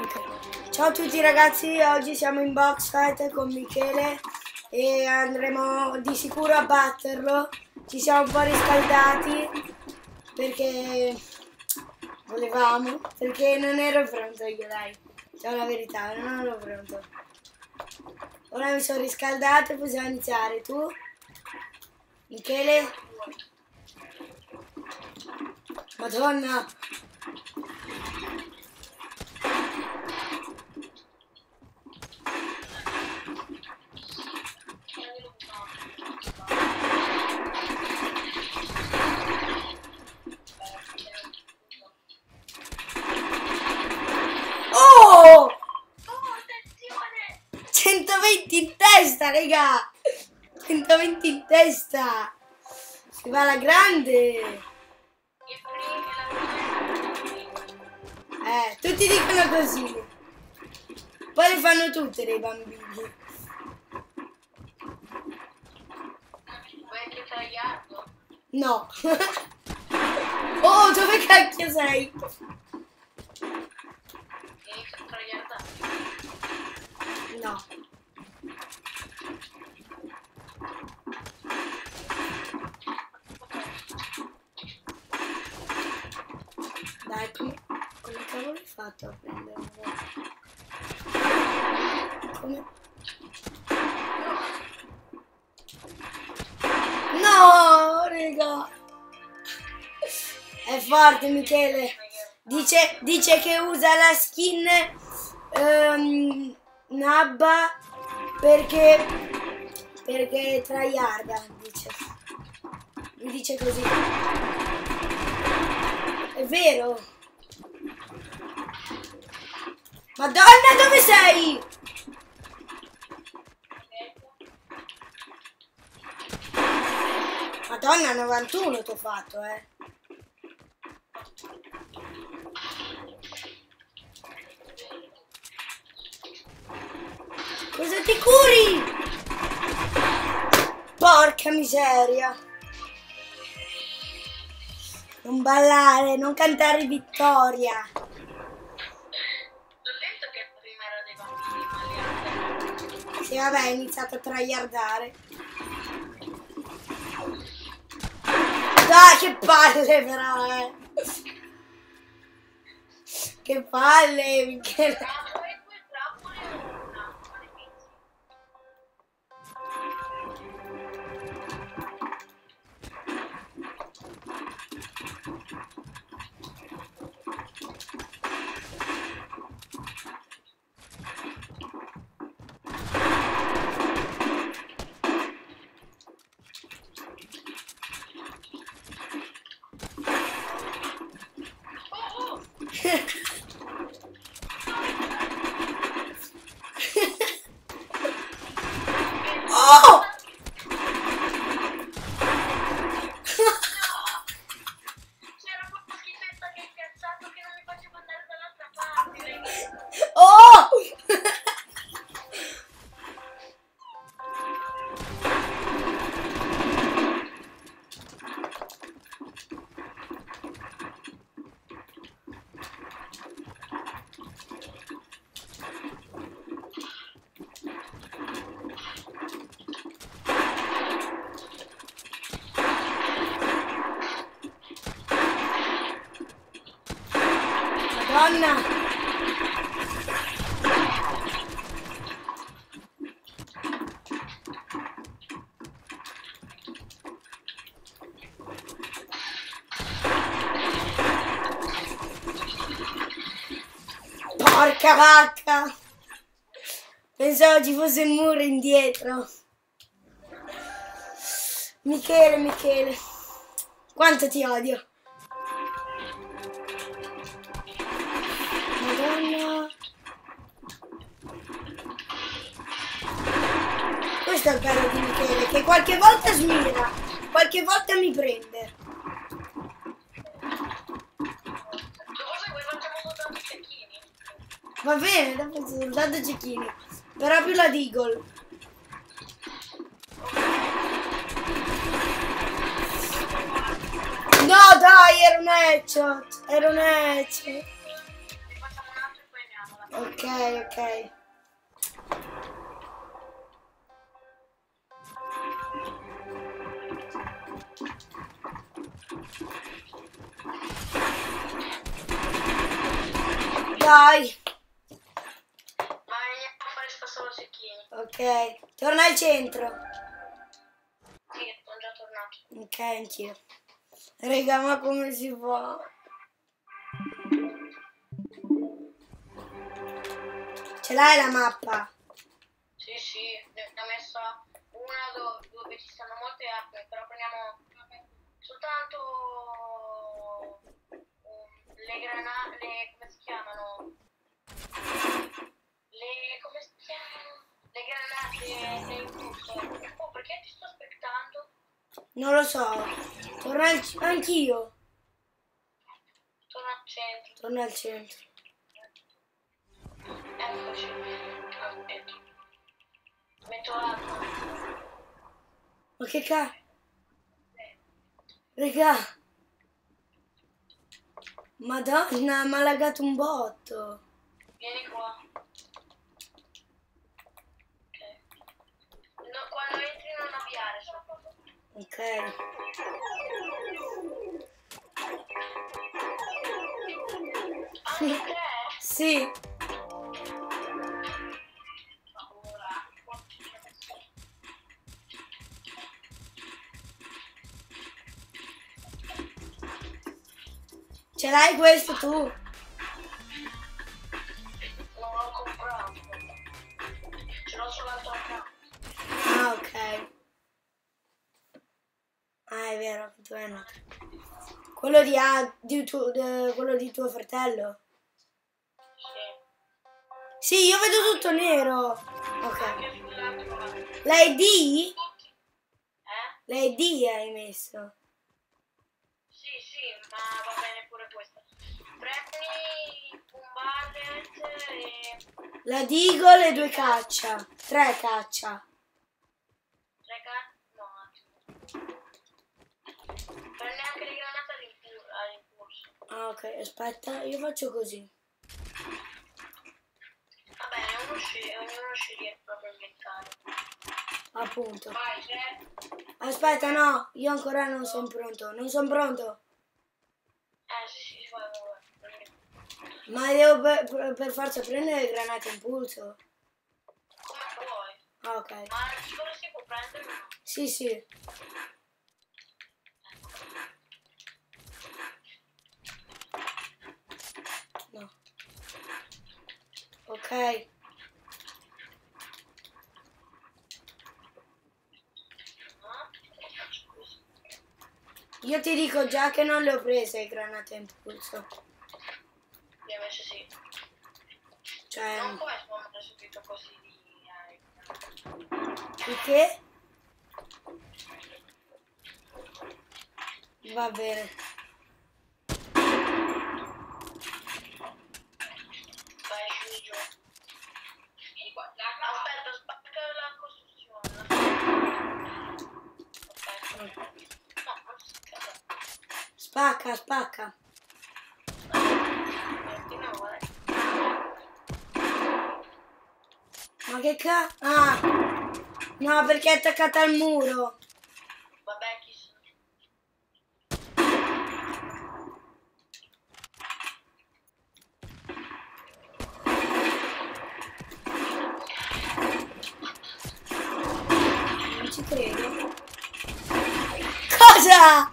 Ok. Ciao a tutti ragazzi, oggi siamo in box fight con Michele e andremo di sicuro a batterlo. Ci siamo un po' riscaldati perché volevamo, perché non ero pronto io, dai. C'è la verità, non ero pronto. Ora mi sono riscaldato e possiamo iniziare. Tu? Michele? Madonna! Oh! 120 in testa, raga! 120 in testa! Si va alla grande! Tutti dicono così. Poi le fanno tutte dei bambini. Vuoi anche tagliarlo? No. Oh, dove cacchio sei? Inizio a tagliarla. No. Dai, come cavolo hai fatto a prenderlo? Come? No, raga! È forte Michele. Dice che usa la skin Nabba perché tryharda, dice. Mi dice così. È vero. Madonna, dove sei? Madonna, 91 t'ho fatto, Cosa ti curi? Porca miseria. Non ballare, non cantare vittoria. L'ho detto che prima era dei bambini maleati. Sì, vabbè, hai iniziato a tryhardare. Dai, che palle però, Che palle, Michele. Trappole, due trappole e una. Oh! C'era proprio schifetta che ha piazzato che non mi faceva andare dall'altra parte. Oh! Madonna! Porca vacca! Pensavo ci fosse il muro indietro. Michele, quanto ti odio. Madonna. Questo è il bello di Michele, che qualche volta smira, qualche volta mi prende. Cosa vuoi facciamo soltanto cecchini? Va bene, dopo soltanto cecchini. Però più la Deagle. No dai, era un headshot. Ne facciamo un altro e poi andiamola. Ok. Ok, ok. Dai. Ma andiamo a fare spassare secchini. Ok. Torna al centro. Sì, sono già tornato. Ok, anch'io. Raga, ma come si fa? Ce l'hai la mappa? Sì, ne ho messa una dove ci stanno molte acque, però prendiamo soltanto le granate, come si chiamano? Come si chiamano? Le granate del impulso. Oh, perché ti sto aspettando? Non lo so. Torna al anch'io. Torno al centro. Torna al centro. Eccoci. Aspetta. Metto l'acqua. Ma che cazzo? Raga. Madonna, mi ha lagato un botto. Vieni qua. Ok. No, quando entri non avviare sopra. Ok. Anche tre? Sì. Ce l'hai questo tu? Non l'ho comprato. Ce l'ho sull'altro account. Ah, ok. Ah, è vero, tu hai notato. Quello quello di tuo fratello? Sì. Sì, io vedo tutto nero. Ok. Anche sull'altro lato. L'ID? Eh? L'ID hai messo. Sì, ma va bene pure questa. Prendi un bullet e La Deagle e 2 caccia. 3 caccia. tre no, un attimo. Prendi anche le granate all'impulso. Ah, ok, aspetta, io faccio così. Va bene, ognuno sceglie il proprio inventario. Appunto. Vai, tre. Aspetta, no, io ancora non sono pronto. Non sono pronto. Sì, vai. Ma devo per forza prendere le granate impulso. Come vuoi. Ah, ok. Ma solo si può prendere uno. Sì, sì. No. Ok. Io ti dico già che non le ho prese le granate impulso. Mi ha messo sì. Cioè, Non puoi rispondere subito così perché? Va bene. vai scendi giù. Vieni qua. Aspetta, spacca la costruzione. Ok. No, non si scade. Spacca, spacca. No, guarda. Ma che cazzo? Ah! No, perché è attaccata al muro. Vabbè, chi sono? Non ci credo. Cosa?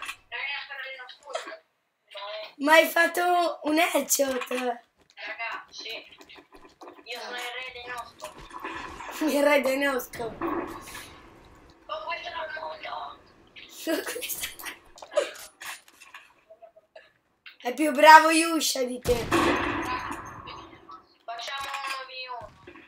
Ma hai fatto un headshot. Raga, sì. Io sono il re dei nostri. Il re dei Nosco. Oh, questo è il mondo. È più bravo Yusha di te. Facciamo un 1v1.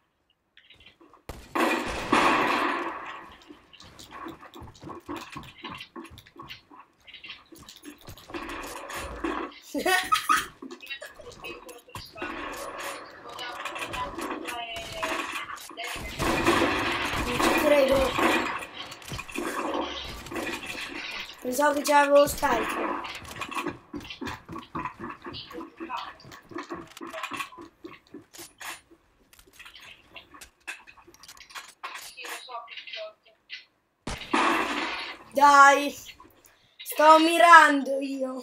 Non ci credo. Pensavo che già avevo scarico. Dai, sto mirando io.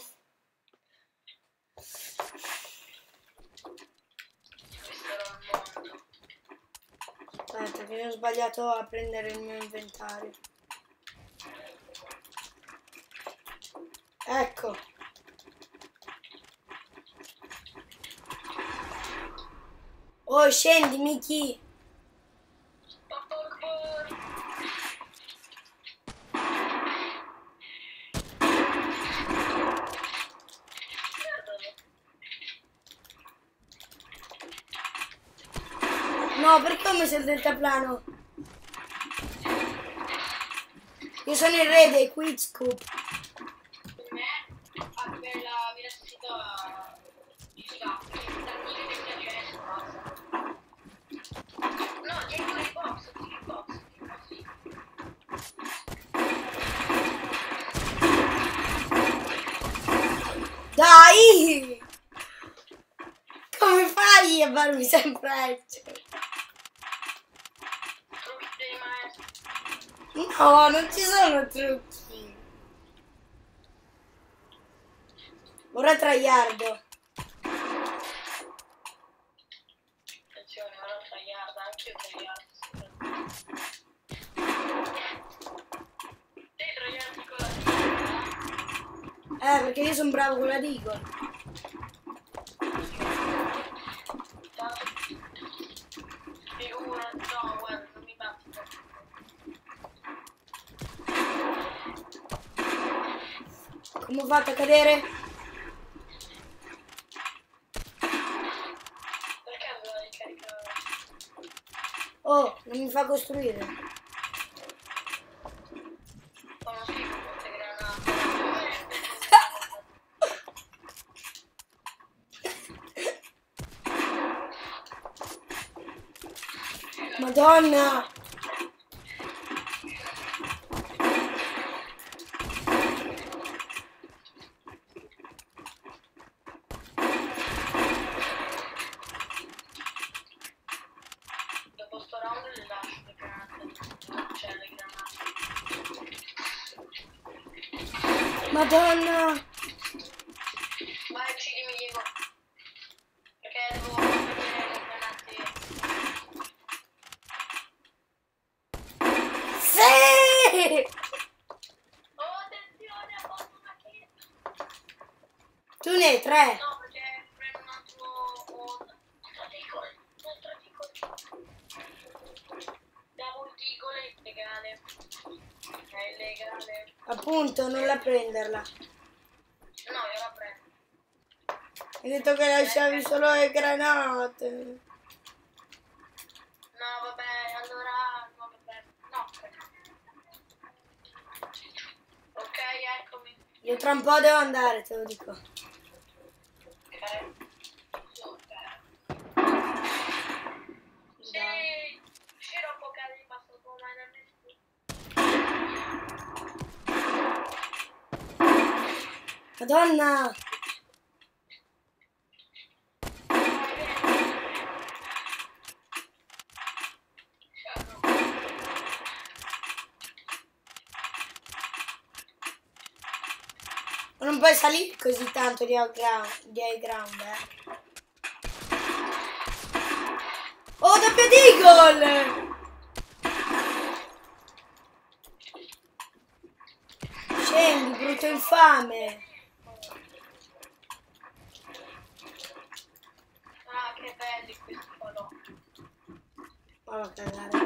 Aspetta, che ho sbagliato a prendere il mio inventario. Ecco. Oh, scendi, Miki. No, perché ho messo il deltaplano? Io sono il re dei Quickscoop. Per me, a quella velocità di scappo, da dire che ti accesso, basta. No, dietro i box, sì. Dai! Come fai a farmi sempre headshot? Trucchi dei maestri. No, non ci sono trucchi. Ora tryhardo. Attenzione, ora tryhard, anche io tryhard. Te tryhard con la tigre. Perché io sono bravo con la Deagle. Figura, no, guarda, non mi batti. Come ho fatto a cadere? Perché dovevo ricaricare? Oh, non mi fa costruire. Sono schifo queste granate. Madonna! Dopo sto round le lascio le granate. Cioè le granate. Madonna! Vai, uccidimi Diego. Perché devo vedere le granate. Sì! Oh, attenzione, ho fatto una kill. Tu ne hai 3. No, perché prendo un altro strategole. Double deagle illegale. È illegale. Appunto, non la prenderla. No, io la prendo. Hai detto che lasciavi solo le granate. No, vabbè, allora no, vabbè. No. Ok, eccomi. Io tra un po' devo andare, te lo dico. Ok. Super. Sì, uscirò poco di passo come nel Madonna! Ma non puoi salire così tanto di high ground, Oh, doppio deagle! Scendi, brutto infame! Ah, che belli questi falò. Ma va a cagare.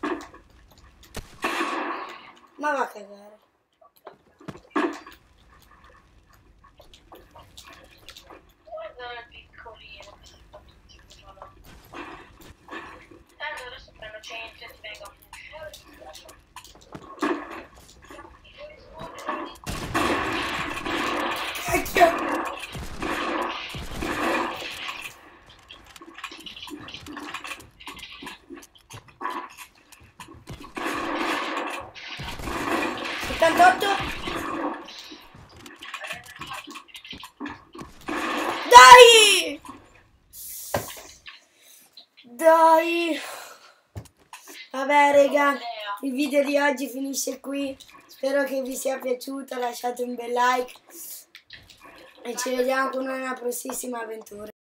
Ma va a cagare. Guarda il piccolino che si fa tutti i falò. Tanto adesso prendo 100 e ti vengo a pushare. Cacchio! Dai! Dai! Vabbè, raga. il video di oggi finisce qui. Spero che vi sia piaciuto, lasciate un bel like e ci vediamo con una prossima avventura.